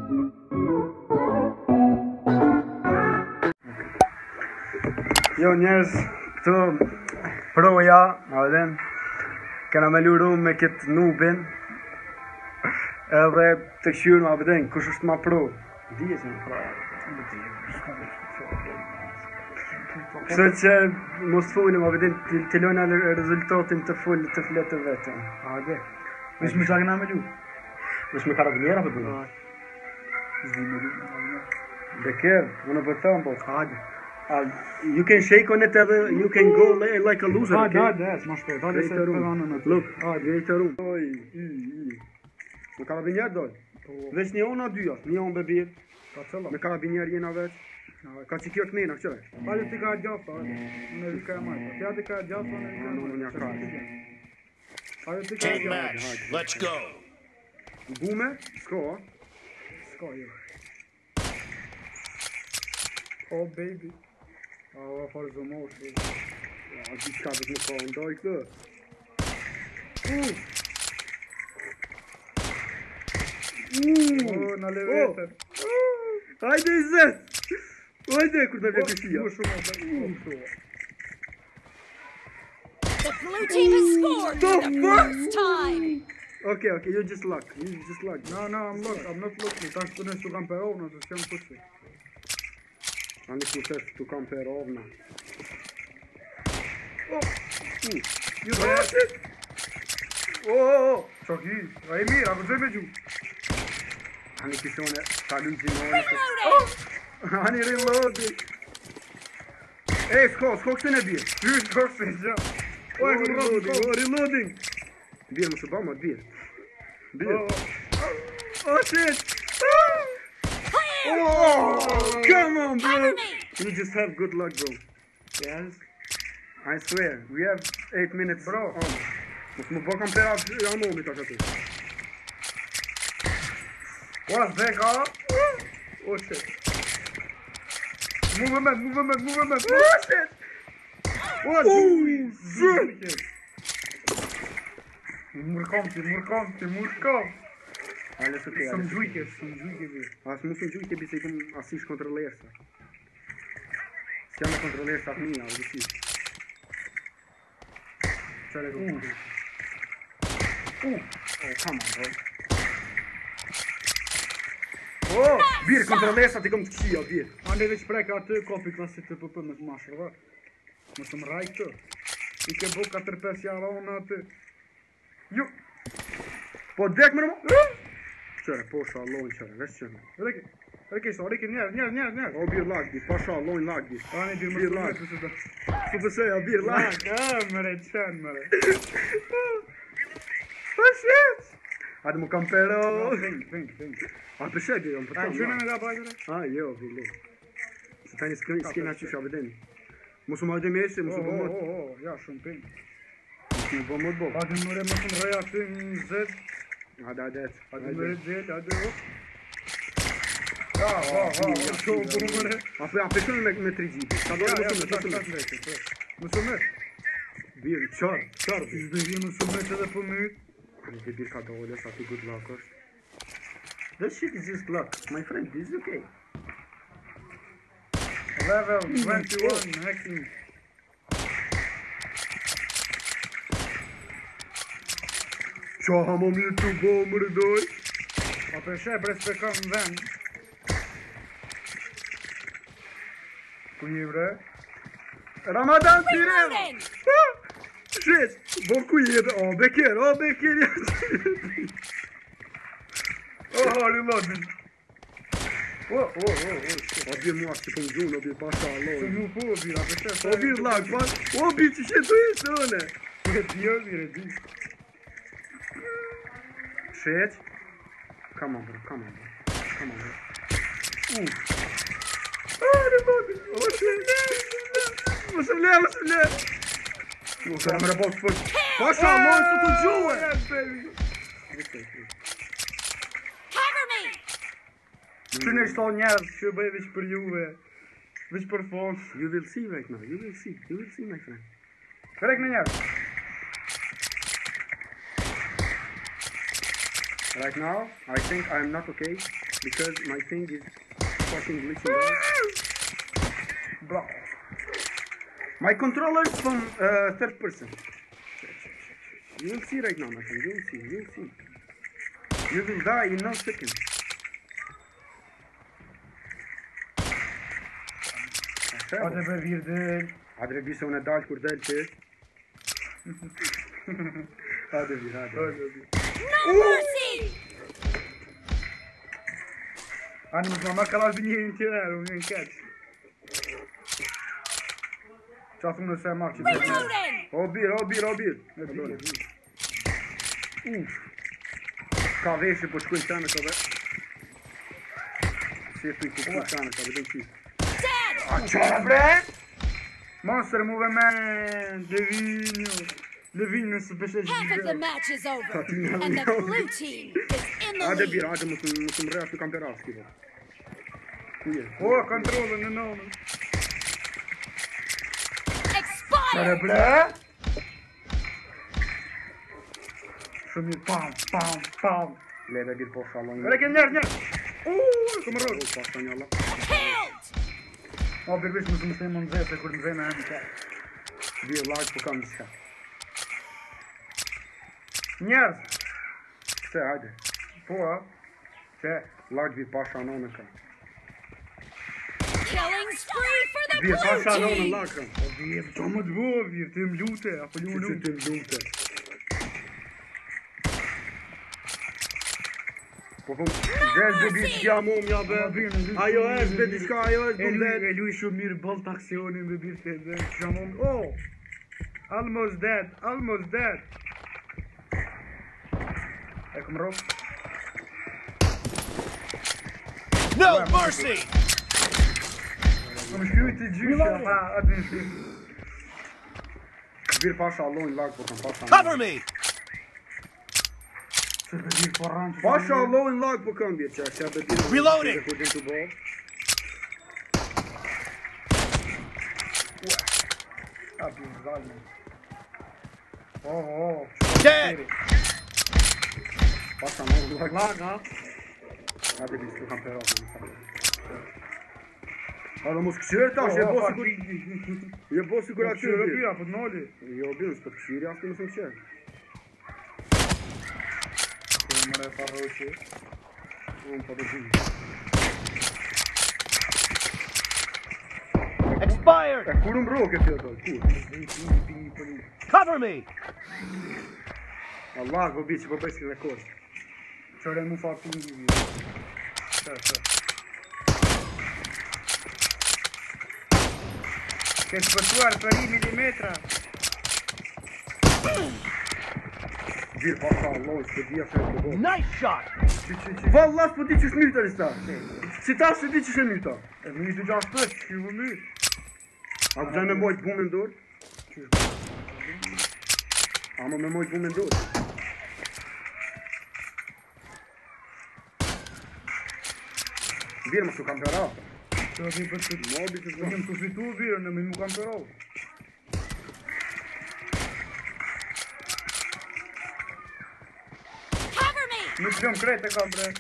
Jo njerëz, këtu proja, adhen, kena me luru me këtë nubin, edhe të këshyrë ma vëden, kush është ma pro? Dije që më proja. Kështë që mos fulli ma vëden, të lojna rezultatin të fulli të fletë vetëm. Hajde. Vish me çka me lu? Vish me karabiniera për du? Beker, unë për thëmë, po. Hajde. You can shake on it, you can go like a loser, okay? Hajde, s'ma shpejt, hajde se të përvanë në të. Look, hajde, vej të rumë. Oj, me karabinier dojë. Veç një ona dyja, një onë bebir. Me karabinier jena veç. Ka që kjo kënina, qëre? Hajde ti ka gjafë, hajde. Unë e vika e majtë. Ti hajde ka gjafë, unë e vika e majtë. Unë një karë. Hajde ti ka Team gjafë. match, let's go. Gume? S'ko, a? S'ka jo. Oh baby. Oh, for the motion. Ja, di qka dhe të më ka ndoj këtë. Oh, në levetër. Hajde i zes! Hajde, kur me vje këshia. Mu shumë, shumë. The blue team has scored for the first time. Okay, you just luck. No, I'm not lucky. Tash të nësë të kam për ovna, të s'jam kuqi. Ani ku tësh të kam për ovna. You there? Oh! Çoki, a i mirë, a vëzhe me gju. Ani kishone, ta luqi në Reloading. Ani reloading. Ej, s'ko këtë në birë. Qysh, kërse, gja. Reloading. Birë më shëba, ma birë. Oh, shit! Oh, come on, bro! Cover me. You just have good luck, bro. Yes? I swear, we have 8 minutes. Bro. Mos më bëkam për amomit atë të. Was there, Carl? Oh shit. Movement. Oh, shit! What? Shit! Murkom. Ale së te, Some gjujke bje. As mu së gjujke bi se i këm asish kontrolersa. S'jam me kontrolersa atë mija, u dësi. Qare do. Oh, come on, bro. Oh, birë, kontrolersa t'i këm të këshia, birë. Ande veç prek atë kopi klasit të pëpë me të mashër, va? Më të më raj këtë. I ke bo 4-5 jara unë atë. Ju! Po dek më në mo? Qëre, po shalon qëre, vesh qëre. Reke, njerë. O, birë lagdi, pa shalon lagdi. Ani bir Bir më lag. të të Su pëseja, birë lagdi. Mëre, qenë, mëre. Oh, shit! Hajde mu kam pero. Think. A përshej birë, më A, përshej. qënë me da bajtëre? Jo, vile. Se tani s'kena që shabedeni. Mosu ma vëdemi eshe, mosu bëmët. Ja, shumë ping. Mosu më bëmët bo. Hajde mëre më të më reja të në zed. Hajde. Hajde mëre gjel, hajde o. Ja, shumë për mëre. A përshën me 3G. Ka dojë Ja, mësu me. Mësumet. Birë, qarë. Zbëgjë mësumet edhe për myt. Ani birë ka dojë, sa ti good luck është. This shit is just luck. My friend, this is okay. Level 21 hacking. Qa ha më mirë të bo më rëdoj? A përshë bre s'pekon në vend. Ku një bre? Ramadan Tireva! Reloading. Shit! Bo ku jetë? O, beker jetë! Reloading. O, bje mua që për gjunë, o bje pasha Se alloj. mu po, bira, përshë. O bje lag, pas, o bje që shetu ishte, one. Bire, di. Shit? Come on, bro. Reloading! O, shit! Mosë vle! Mosë më rëbot për... Pasha, mojë së të gjuhe! Cover me. Që në shto njerës që bëj veç për juve. Veç për fond. You will see right now, you will see, my friend. Krek në njerës. Right now, I think I'm not okay because my thing is fucking glitching out. Bravo. My controller is from third person. You will see right now, my friend. You will see. You will see. You will die in no second. Hadi be virdin. Hadi bir sonra dal kurdel çek. Hadi bir hadi. No mercy! Hani mamma kallar bir niente un catch. Çatım da sen maç. Reloading! O bir. Ka veshë po shkojnë tani ka ve. Si e ku tani ka vetëm ti. Dead! A çfarë bre? Monster movement. Levinho se beshe Half of the match is over, and the blue team is in the Hadi bir lead. hadi mos më rref të kamperas këtu. Kuje. Oh, controllo no. Expired! Bre. Shumë pam. Leve bir po shallon. Ora që njerë. Kom rrot. Po spanjolla. Killed! O birbish më të më nxehtë kur më zëna handi ka. Bir like po kam diçka. Njerëz. Pse hajde. Po, a? Çe. Like bir pa shanon ka. Killing spree for the Bir pa blue shanon team! lakën. O vjet, ço më të vogël, të më lute, apo Që ju të lumte. Po po, gel do bir diçka më ja be. Ajo është be diçka, ajo është bundet. E lui shumë mirë boll të aksionin me birë të dhe shamon. Oh! Almost dead. E kom rrot. No mercy! Kom shkruaj të gjyshja, pa, atë në shkruaj. Bir pa shallon lak po kam pa shanon. Cover me! Se të dirë po rranë që... Pa shallon lak po kam bir çka, se be bir. Reloading. Po din të bëj. Atë në zalme. Oh, Dead! Pa shanon lak. Laga. Hadi bir të kamperas. Hadi mos këshirë tash, e bo sigur. Je bo sigur aty. Këshirë ty, apo të noli. Jo, bjën, s'po këshirë, asë nësë më këshirë. Kërë më re farroqe. Unë po të gjimë. Expired! E kur më roke të të, kur? Cover me! Allah, gobi që po bëjtë rekord. Qëre mu fa pingi vijë. Qërë. Ke shpëtuar për 1 milimetra. Birë pasha Allah, s'po dhja se të bo. Nice shot! Valla, s'po di që shmyrta lista. Si ta s'po di që shmyrta. E më ishtë 6 që më myrë. A ku me mojtë bumë në dorë? A me mojtë bumë në dorë? Birë, më su kam për rafë. Që është një për të... Mobi të Në zë. jem të fitu birë, në më kam për ovë. Cover me! Në të lëmë krejt e kam bre.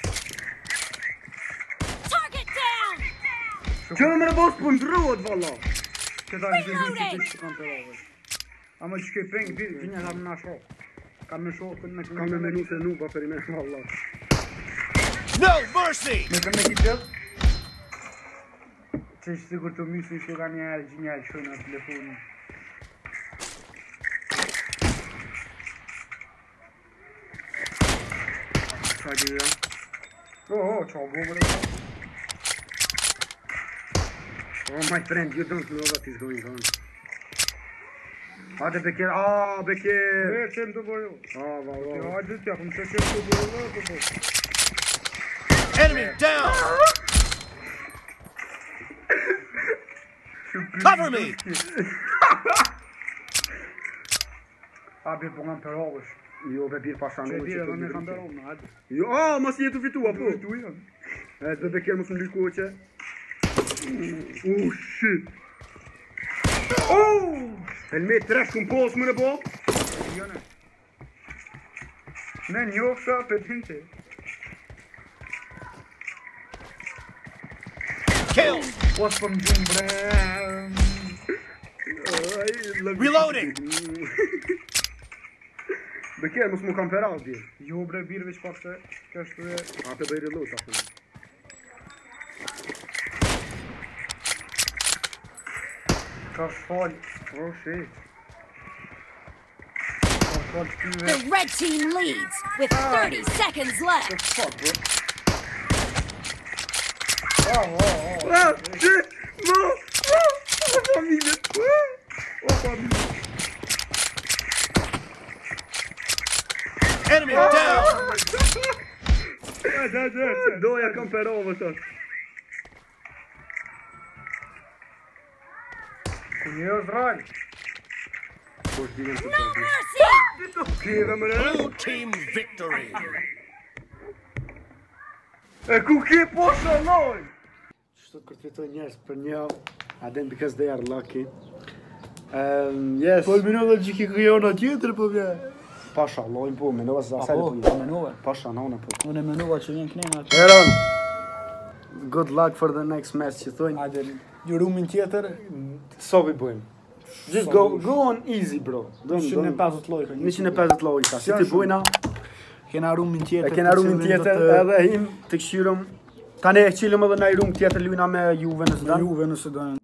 Target down! Që në më rëbos për ndrojët, valla. Që ta në gjithë në që kam për ovë. Ama që ke pengë birë, që një kam në shokë. Kam në shokë, në Kam me menu se nuk, ba për i me, valla. No mercy! Me kam me kitë gjëtë. Që është sigur të mysë që ka një herë gjinjallë që në telefonin. Qa gjëja? Qa gomër e ka? Oh my friend, you don't know what is going on. Hadi Bekir, Bekir. E, qenë të bërë. Valla. Hajde t'ja, këmë që qenë të bërë, të bërë. Enemy down! Cover me! Abi po ngam për ovësh. Jo, be birë pasha Që në dire dhe me kam për ovë, hajde. Jo, mas jetu fitua, po. Tu janë. E, be Bekir mos më lyku që. Shit. Helmet, tresh kum pos më në bo. Jone. Ne njofta për tinte. Kill. Pos për më gjumë bre. Reloading. Bekjer, mos mu kam pera di. Jo bre birë veç pak se kështë dhe... A të bëj reload atë. Ka shfall. Oh shit. Ka shfall shtyve. The red team leads with 30 seconds left. Fuck, bro. Oh. Ah, shit! No! Oh, familje! Oh, familje! Enemy down. Doja kam perove të. Ku një është rajnë. Po shdigën të No të. mercy! Kjeve më re. Blue team victory. E ku ke po shaloj? Shtu të kërtfitoj njerës për një. I didn't because they are lucky. Yes. Po minuta që ki krijona tjetër po vje. Pasha, lojnë po, menova se asaj Po, po. menova. Pasha, nona po. Unë menova që vjen knena. Eron, good luck for the next match që thojnë. Hajde, jurumin tjetër. So vi bëjmë. Just go on easy, bro. 150 lojka. 150 lojka. Si ti bujna, Kena rumin tjetër. e kena rumin tjetër edhe him të këshyrëm. Tani e qilëm edhe na i rum tjetër lujna me Juve nësë Me dan. Juve nëse do